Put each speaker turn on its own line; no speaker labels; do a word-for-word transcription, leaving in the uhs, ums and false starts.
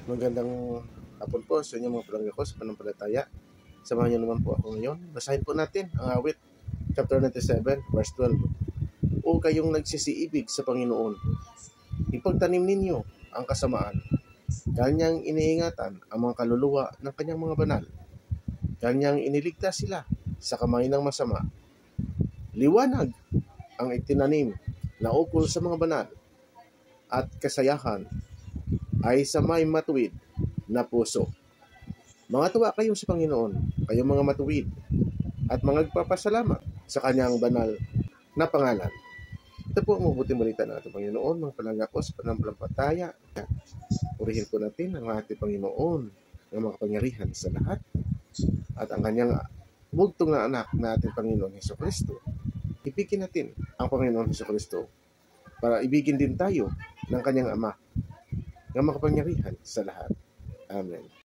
Magandang hapon po sa inyo mga palangga ko sa pananampalataya. Samahan niyo naman po ako ngayon. Basahin po natin ang awit, chapter ninety-seven, verse twelve. O kayong nagsisiibig sa Panginoon, ipagtanim ninyo ang kasamaan. Kanyang iniingatan ang mga kaluluwa ng kanyang mga banal. Kanyang iniligtas sila sa kamay ng masama. Liwanag ang itinanim na ukol sa mga banal at kasayahan ay sa may matuwid na puso. Mga tuwa kayo sa Panginoon, kayong mga matuwid, at mga nagpapasalamat sa kanyang banal na pangalan. Ito po ang mabuting balita ng ating Panginoon, mga palangga ko sa pananampalataya. Purihin po natin ang ating Panginoon ng makapangyarihan sa lahat at ang kanyang bugtong na anak na ating Panginoon Hesukristo. Ibigin natin ang Panginoon Hesukristo para ibigin din tayo ng kanyang Ama ng makapangyarihan sa lahat. Amen.